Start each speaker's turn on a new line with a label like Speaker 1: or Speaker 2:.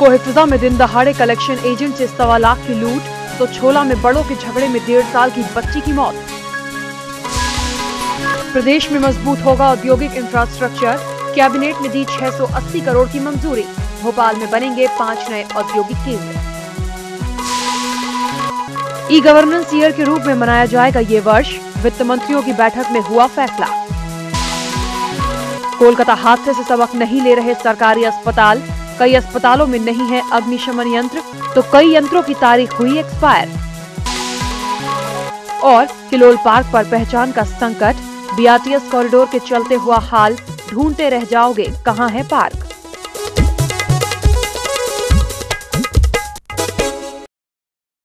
Speaker 1: कोहिफिजा में दिन दहाड़े कलेक्शन एजेंट से 1.25 लाख की लूट, तो छोला में बड़ों के झगड़े में 1.5 साल की बच्ची की मौत। प्रदेश में मजबूत होगा औद्योगिक इंफ्रास्ट्रक्चर, कैबिनेट ने दी 680 करोड़ की मंजूरी। भोपाल में बनेंगे 5 नए औद्योगिक केंद्र। ई गवर्नेंस ईयर के रूप में मनाया जाएगा ये वर्ष, वित्त मंत्रियों की बैठक में हुआ फैसला। कोलकाता हादसे से सबक नहीं ले रहे सरकारी अस्पताल, कई अस्पतालों में नहीं है अग्निशमन यंत्र, तो कई यंत्रों की तारीख हुई एक्सपायर। और किलोल पार्क पर पहचान का संकट, बीआरटीएस कॉरिडोर के चलते हुआ हाल, ढूंढते रह जाओगे कहां है पार्क।